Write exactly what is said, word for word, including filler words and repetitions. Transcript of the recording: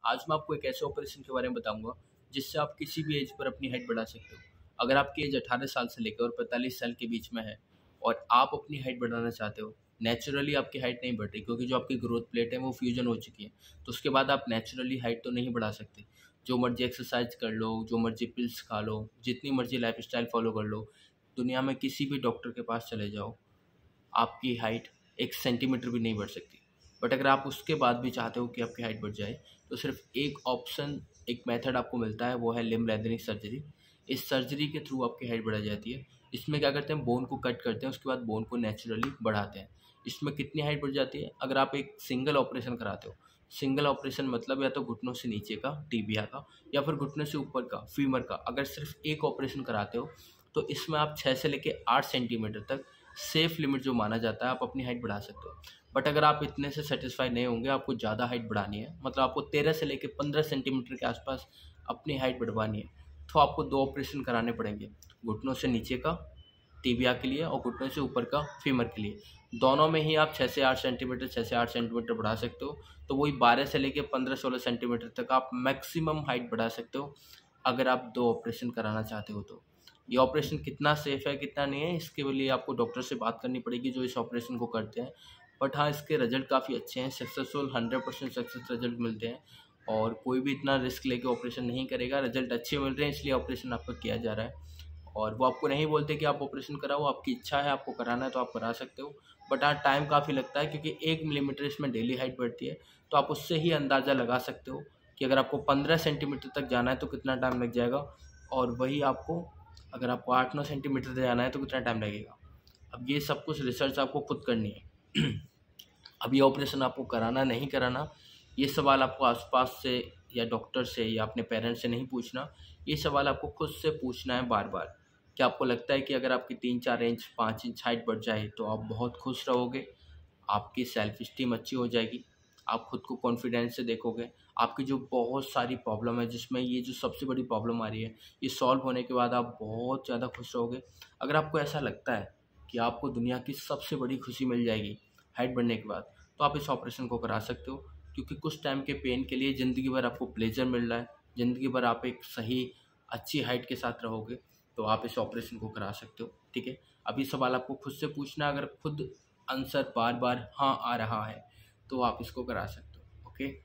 आज मैं आपको एक ऐसे ऑपरेशन के बारे में बताऊंगा जिससे आप किसी भी एज पर अपनी हाइट बढ़ा सकते हो। अगर आपकी एज अठारह साल से लेकर और पैंतालीस साल के बीच में है और आप अपनी हाइट बढ़ाना चाहते हो, नेचुरली आपकी हाइट नहीं बढ़ रही क्योंकि जो आपकी ग्रोथ प्लेट है वो फ्यूजन हो चुकी है, तो उसके बाद आप नेचुरली हाइट तो नहीं बढ़ा सकते। जो मर्जी एक्सरसाइज कर लो, जो मर्जी पिल्स खा लो, जितनी मर्जी लाइफ स्टाइल फॉलो कर लो, दुनिया में किसी भी डॉक्टर के पास चले जाओ, आपकी हाइट एक सेंटीमीटर भी नहीं बढ़ सकती। बट अगर आप उसके बाद भी चाहते हो कि आपकी हाइट बढ़ जाए, तो सिर्फ एक ऑप्शन, एक मेथड आपको मिलता है, वो है लिम्ब लेंथनिंग सर्जरी। इस सर्जरी के थ्रू आपकी हाइट बढ़ाई जाती है। इसमें क्या करते हैं, बोन को कट करते हैं, उसके बाद बोन को नेचुरली बढ़ाते हैं। इसमें कितनी हाइट बढ़ जाती है? अगर आप एक सिंगल ऑपरेशन कराते हो, सिंगल ऑपरेशन मतलब या तो घुटनों से नीचे का, टीबिया का, या फिर घुटने से ऊपर का, फीमर का, अगर सिर्फ एक ऑपरेशन कराते हो तो इसमें आप छः से लेकर आठ सेंटीमीटर तक सेफ लिमिट जो माना जाता है, आप अपनी हाइट बढ़ा सकते हो। बट अगर आप इतने से सेटिस्फाई नहीं होंगे, आपको ज़्यादा हाइट बढ़ानी है, मतलब आपको तेरह से लेकर पंद्रह सेंटीमीटर के आसपास अपनी हाइट बढ़वानी है, तो आपको दो ऑपरेशन कराने पड़ेंगे। घुटनों से नीचे का टीबिया के लिए और घुटनों से ऊपर का फीमर के लिए। दोनों में ही आप छः से आठ सेंटीमीटर छः से आठ सेंटीमीटर बढ़ा सकते हो। तो वही बारह से लेकर पंद्रह सोलह सेंटीमीटर तक आप मैक्सिमम हाइट बढ़ा सकते हो अगर आप दो ऑपरेशन कराना चाहते हो। तो ये ऑपरेशन कितना सेफ है कितना नहीं है, इसके लिए आपको डॉक्टर से बात करनी पड़ेगी जो इस ऑपरेशन को करते हैं। बट हाँ, इसके रिजल्ट काफ़ी अच्छे हैं, successful hundred percent success result मिलते हैं। और कोई भी इतना रिस्क लेके ऑपरेशन नहीं करेगा, रिजल्ट अच्छे मिल रहे हैं इसलिए ऑपरेशन आपका किया जा रहा है। और वो आपको नहीं बोलते कि आप ऑपरेशन कराओ, आपकी इच्छा है, आपको कराना है तो आप करा सकते हो। बट हाँ, टाइम काफ़ी लगता है क्योंकि एक मिलीमीटर इसमें डेली हाइट बढ़ती है। तो आप उससे ही अंदाज़ा लगा सकते हो कि अगर आपको पंद्रह सेंटीमीटर तक जाना है तो कितना टाइम लग जाएगा, और वही आपको अगर आपको आठ नौ सेंटीमीटर तक जाना है तो कितना टाइम लगेगा। अब ये सब कुछ रिसर्च आपको खुद करनी है। अब ये ऑपरेशन आपको कराना नहीं कराना, ये सवाल आपको आसपास से या डॉक्टर से या अपने पेरेंट्स से नहीं पूछना। ये सवाल आपको खुद से पूछना है बार बार। क्या आपको लगता है कि अगर आपकी तीन चार इंच पाँच इंच हाइट बढ़ जाए तो आप बहुत खुश रहोगे, आपकी सेल्फ स्टीम अच्छी हो जाएगी, आप खुद को कॉन्फिडेंस से देखोगे, आपकी जो बहुत सारी प्रॉब्लम है जिसमें ये जो सबसे बड़ी प्रॉब्लम आ रही है, ये सॉल्व होने के बाद आप बहुत ज़्यादा खुश रहोगे। अगर आपको ऐसा लगता है कि आपको दुनिया की सबसे बड़ी खुशी मिल जाएगी हाइट बढ़ने के बाद, तो आप इस ऑपरेशन को करा सकते हो। क्योंकि कुछ टाइम के पेन के लिए ज़िंदगी भर आपको प्लेजर मिल रहा है, ज़िंदगी भर आप एक सही अच्छी हाइट के साथ रहोगे, तो आप इस ऑपरेशन को करा सकते हो। ठीक है, अभी सवाल आपको खुद से पूछना, अगर खुद आंसर बार बार हाँ आ रहा है तो आप इसको करा सकते हो। ओके।